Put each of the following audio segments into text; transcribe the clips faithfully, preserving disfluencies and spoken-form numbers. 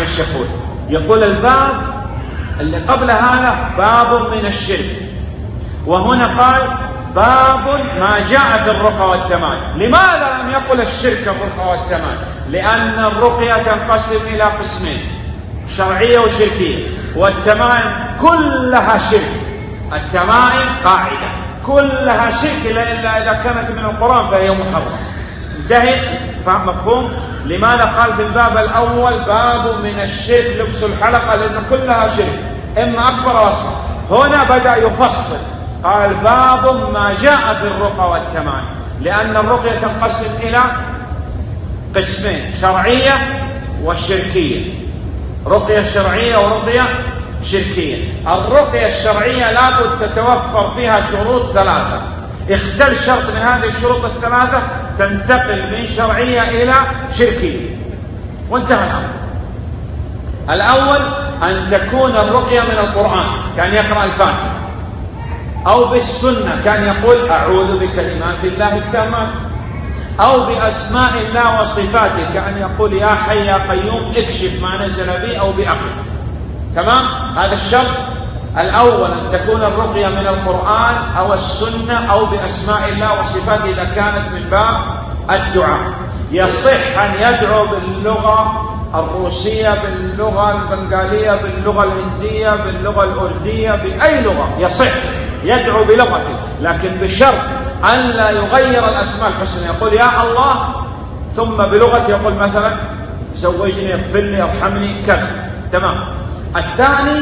ايش يقول؟ يقول الباب اللي قبل هذا باب من الشرك، وهنا قال باب ما جاء في الرقى والتمائم. لماذا لم يقل الشرك الرقى والتمائم؟ لأن الرقية تنقسم إلى قسمين، شرعية وشركية، والتمائم كلها شرك. التمائم قاعدة كلها شرك إلا إذا كانت من القرآن فهي محرمة. انتهي؟ فهم مفهوم؟ لماذا قال في الباب الأول باب من الشرك لبس الحلقة؟ لأن كلها شرك، إما أكبر أو أصغر. هنا بدأ يفصل، قال باب ما جاء في الرقى والتمائم، لأن الرقية تنقسم إلى قسمين، شرعية وشركية. رقية شرعية ورقية شركية. الرقية الشرعية لابد تتوفر فيها شروط ثلاثة، اختل شرط من هذه الشروط الثلاثة تنتقل من شرعية إلى شركية، وانتهى الأمر. الأول أن تكون الرقية من القرآن، كان يقرأ الفاتحة، أو بالسنة كان يقول أعوذ بكلمات الله التامات، أو بأسماء الله وصفاته كان يقول يا حي يا قيوم اكشف ما نزل بي، أو بأخذ. تمام؟ هذا الشرط الأول، أن تكون الرقية من القرآن أو السنة أو بأسماء الله وصفاته إذا كانت من باب الدعاء. يصح أن يدعو باللغة الروسية، باللغة البنغالية، باللغة الهندية، باللغة الأردية، بأي لغة يصح يدعو بلغته، لكن بشرط أن لا يغير الأسماء الحسنى. يقول يا الله ثم بلغته يقول مثلا زوجني، اغفر لي، ارحمني، كذا. تمام. الثاني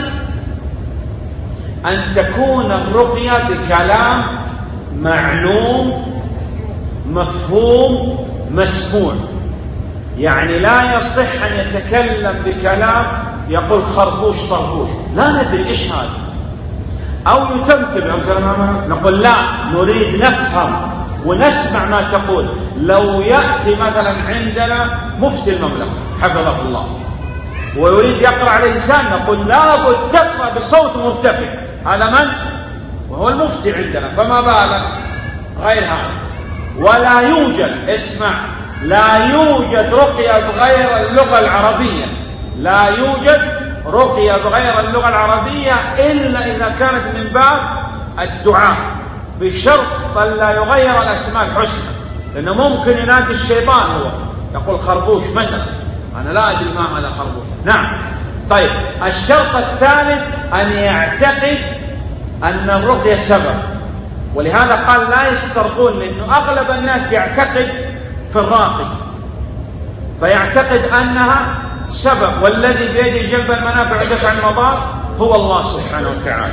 أن تكون الرقية بكلام معلوم مفهوم مسموع، يعني لا يصح أن يتكلم بكلام يقول خربوش طربوش، لا ندري إيش هذا، أو يتمتم. نقول لا، نريد نفهم ونسمع ما تقول. لو يأتي مثلا عندنا مفتي المملكة حفظه الله ويريد يقرأ على لسان، نقول لابد تقرأ بصوت مرتفع. هذا من؟ وهو المفتي عندنا، فما بالك غير هذا. ولا يوجد، اسمع، لا يوجد رقية بغير اللغة العربية، لا يوجد رقية بغير اللغة العربية إلا إذا كانت من باب الدعاء، بشرط أن لا يغير الأسماء الحسنى، لأنه ممكن ينادي الشيطان هو يقول خربوش مثلا، أنا لا أدري ما هذا خربوش. نعم. طيب، الشرط الثالث أن يعتقد أن الرقية سبب، ولهذا قال لا يسترقون، لأنه أغلب الناس يعتقد في الراقي فيعتقد أنها سبب، والذي بيده جلب المنافع ودفع المضار هو الله سبحانه وتعالى.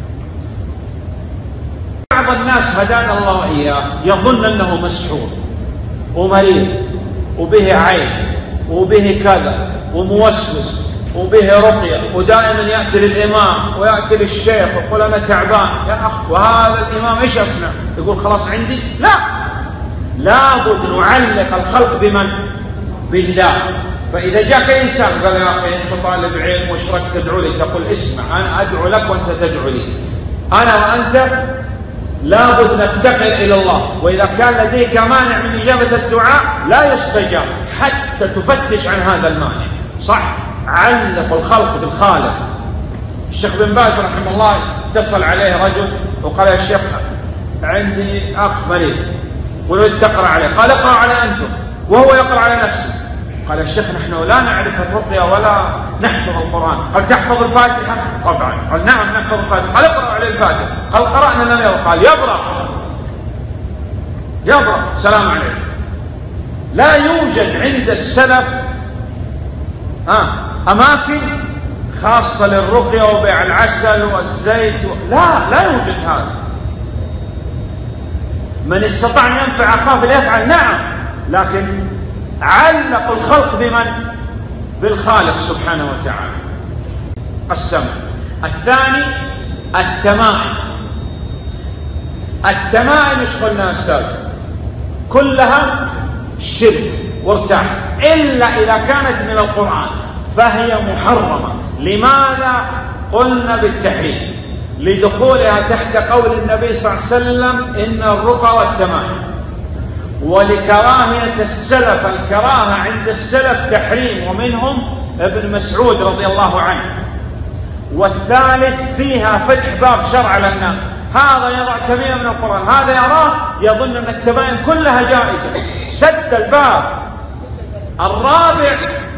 بعض الناس هدانا الله وإياه يظن أنه مسحور ومريض وبه عين وبه كذا وموسوس وبه رقية، ودائما يأتي للإمام ويأتي للشيخ ويقول أنا تعبان. يا أخ، وهذا الإمام إيش يصنع؟ يقول خلاص عندي؟ لا، لابد نعلق الخلق بمن؟ بالله. فإذا جاءك إنسان قال يا أخي أنت طالب علم واشرك تدعو لي، تقول اسمع، أنا أدعو لك وأنت تدعو لي، أنا وأنت لابد نفتقر إلى الله، وإذا كان لديك مانع من إجابة الدعاء لا يستجاب حتى تفتش عن هذا المانع. صح؟ علق الخلق بالخالق. الشيخ بن باز رحمه الله اتصل عليه رجل وقال يا شيخ عندي أخ مريض ونريد تقرأ عليه، قال اقرأ على أنتم، وهو يقرأ على نفسه. قال الشيخ نحن لا نعرف الرقية ولا نحفظ القرآن. قال تحفظ الفاتحة؟ طبعا. قال نعم نحفظ الفاتحة. قال اقرأ عليه الفاتحة. قال قرأنا لم يقرأ. قال يبرأ يبرأ سلام عليكم. لا يوجد عند السلف آه أماكن خاصة للرقية وبيع العسل والزيت و... لا لا يوجد هذا. من استطاع أن ينفع أخاه فليفعل، نعم، لكن علق الخلق بمن؟ بالخالق سبحانه وتعالى. السمع. الثاني التمائم. التمائم ايش قلنا أستاذ؟ كلها شرك وارتاح، إلا إذا كانت من القرآن فهي محرمة. لماذا قلنا بالتحريم؟ لدخولها تحت قول النبي صلى الله عليه وسلم إن الرقى والتمائم. ولكراهية السلف، الكراهة عند السلف تحريم، ومنهم ابن مسعود رضي الله عنه. والثالث فيها فتح باب شرع للناس، هذا يضع تميم من القرآن، هذا يراه يظن أن التمائم كلها جائزة، سد الباب. الرابع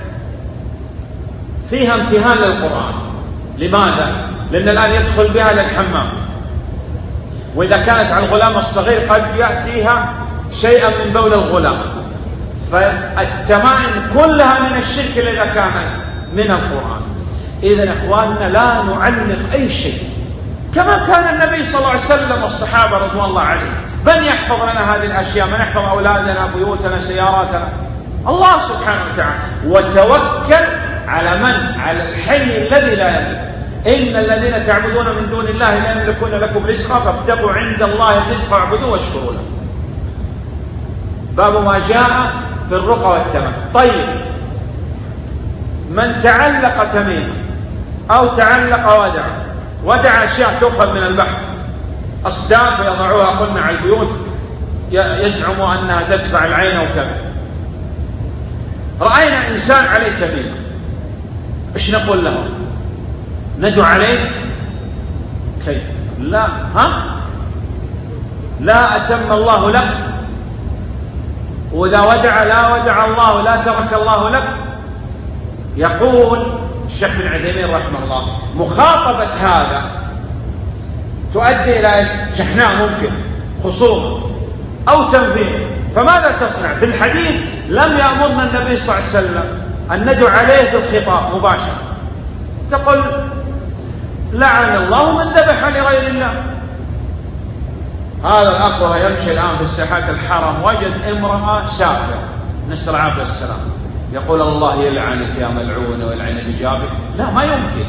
فيها امتهان للقرآن. لماذا؟ لأن الآن يدخل بها للحمام، وإذا كانت على الغلام الصغير قد يأتيها شيئا من بول الغلام، فالتمائم كلها من الشرك إذا كانت من القرآن. إذن إخواننا لا نعلق أي شيء، كما كان النبي صلى الله عليه وسلم والصحابة رضوان الله عليهم. من يحفظ لنا هذه الأشياء؟ من يحفظ أولادنا، بيوتنا، سياراتنا؟ الله سبحانه وتعالى. وتوكل على من؟ على الحي الذي لا يملك. إن الذين تعبدون من دون الله لا يملكون لكم رزقا فابتغوا عند الله الرزق واعبدوه واشكروا له. باب ما جاء في الرقى والتمام. طيب، من تعلق تميما أو تعلق ودع، ودع أشياء تؤخذ من البحر، أصداف يضعوها قلنا على البيوت، يزعم أنها تدفع العين وكذا. رأينا إنسان عليه تميمة، إيش نقول له؟ ندعو عليه؟ كيف؟ لا، ها؟ لا أتم الله لك، وإذا ودع لا ودع الله، لا ترك الله لك. يقول الشيخ بن عثيمين رحمه الله: مخاطبة هذا تؤدي إلى شحناء، ممكن خصومة أو تنفير. فماذا تصنع؟ في الحديث لم يأمرنا النبي صلى الله عليه وسلم أن ندعو عليه بالخطاب مباشرة. تقول لعن الله من ذبح لغير الله. هذا الأخ وهو يمشي الآن في الساحات الحرم وجد امرأة سافرة، نسأل العافية والسلام، يقول الله يلعنك يا ملعون ويلعن بجابك. لا، ما يمكن.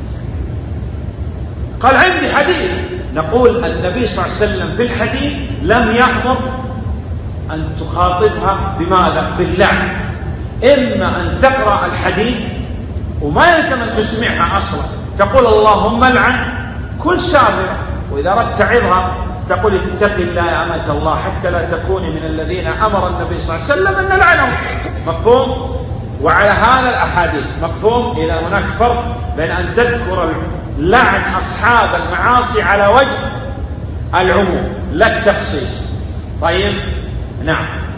قال عندي حديث. نقول النبي صلى الله عليه وسلم في الحديث لم يأمر أن تخاطبها بماذا؟ باللعن. إما أن تقرأ الحديث وما يلزم أن تسمعها أصلا، تقول اللهم لعن كل سافرة، وإذا أردت تعظها تقول اتق الله يا أمة الله حتى لا تكوني من الذين أمر النبي صلى الله عليه وسلم أن نلعنهم. مفهوم؟ وعلى هذا الأحاديث مفهوم إذا هناك فرق بين أن تذكر لعن أصحاب المعاصي على وجه العموم لا التخصيص. طيب، نعم.